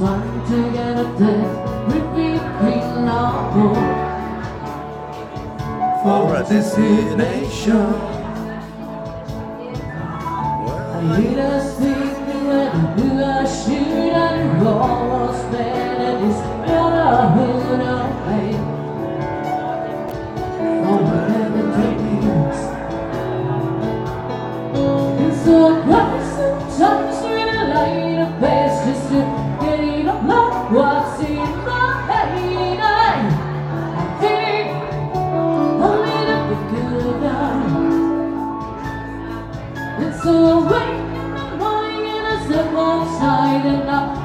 trying to get a taste, repeating our goal for a destination. I hear us thinking when you are shooting and almost better this brotherhood of pain. For whatever dreams. And so I cry sometimes when I light a face just to get it up like what's in my head. I think I'll let it be good now. And so I wake in the morning and I step outside and I